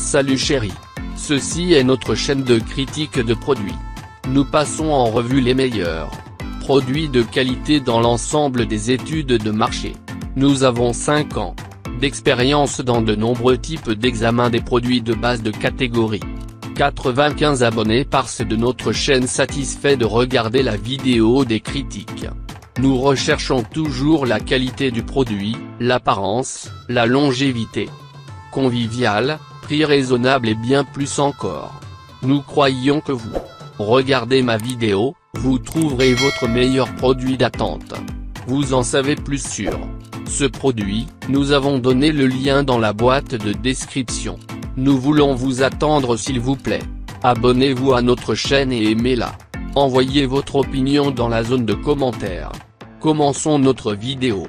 Salut chérie. Ceci est notre chaîne de critique de produits. Nous passons en revue les meilleurs produits de qualité dans l'ensemble des études de marché. Nous avons 5 ans d'expérience dans de nombreux types d'examens des produits de base de catégorie. 95 abonnés par de notre chaîne satisfait de regarder la vidéo des critiques. Nous recherchons toujours la qualité du produit, l'apparence, la longévité conviviale, prix raisonnable et bien plus encore. Nous croyons que vous regardez ma vidéo, vous trouverez votre meilleur produit d'attente. Vous en savez plus sur ce produit, nous avons donné le lien dans la boîte de description. Nous voulons vous attendre s'il vous plaît. Abonnez-vous à notre chaîne et aimez-la. Envoyez votre opinion dans la zone de commentaires. Commençons notre vidéo.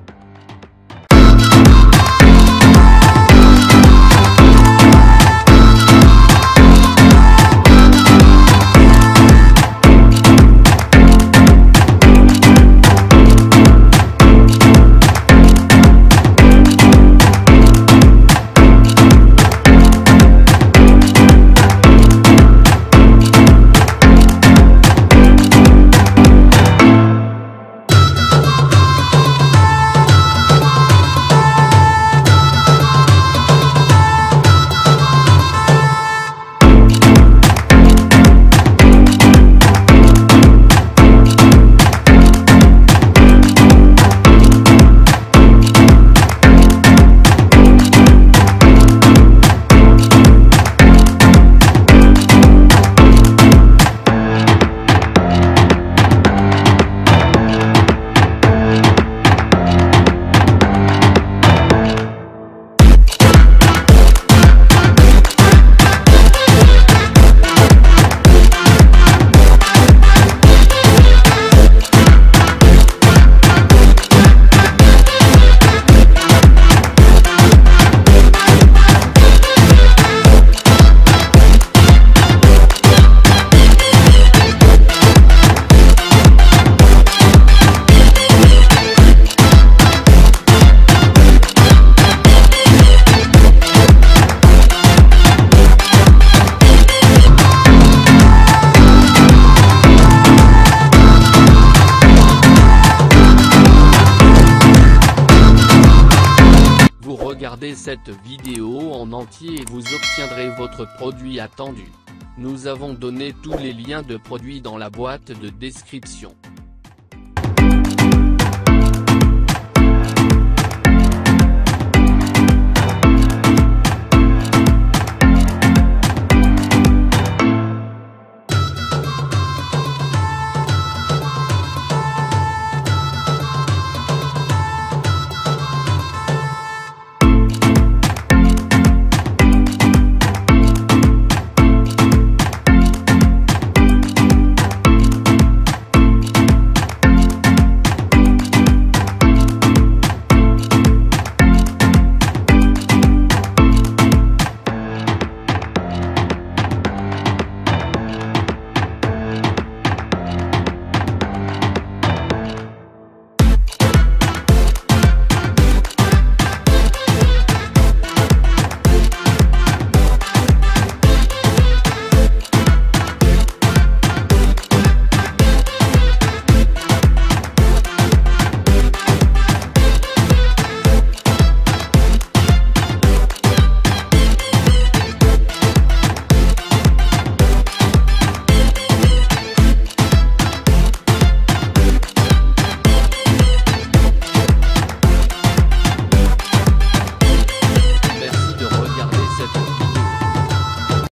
Regardez cette vidéo en entier et vous obtiendrez votre produit attendu. Nous avons donné tous les liens de produits dans la boîte de description.